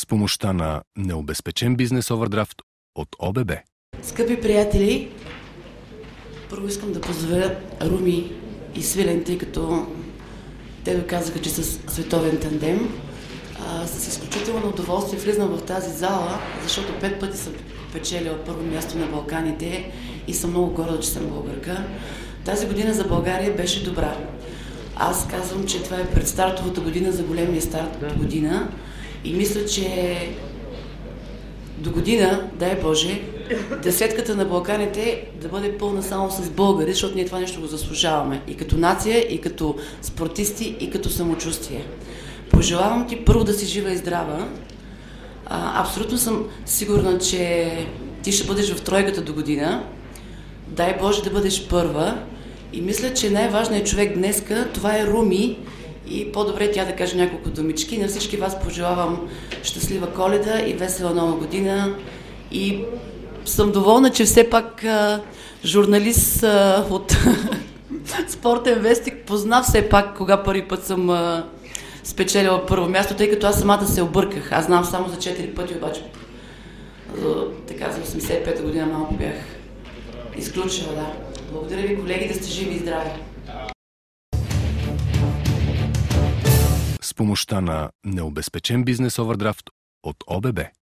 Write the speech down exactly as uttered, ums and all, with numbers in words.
с помощта на необезпечен бизнес овърдрафт от ОББ. Скъпи приятели, първо искам да поздравя Руми и Свилен, тъй като те доказаха, че са световен тандем. А, с изключително удоволствие влизам в тази зала, защото пет пъти съм печелила първо място на Балканите и съм много горда, че съм българка. Тази година за България беше добра. Аз казвам, че това е предстартовата година за големия старт до година и мисля, че до година, дай Боже, десетката на Балканите да бъде пълна само с българи, защото ние това нещо го заслужаваме. И като нация, и като спортисти, и като самочувствие. Пожелавам ти първо да си жива и здрава. А, абсолютно съм сигурна, че ти ще бъдеш в тройката до година. Дай Боже да бъдеш първа. И мисля, че най-важният човек днеска, това е Руми. И по-добре тя да каже няколко думички. На всички вас пожелавам щастлива Коледа и весела Нова година. И съм доволна, че все пак а, журналист а, от Спортен вестник позна все пак кога първи път съм а, спечелила първо място, тъй като аз самата се обърках. Аз знам само за четири пъти, обаче за, така за осемдесет и пета година малко бях изключила, да. Благодаря ви, колеги, да сте живи и здрави. С помощта на необезпечен бизнес овърдрафт от ОББ.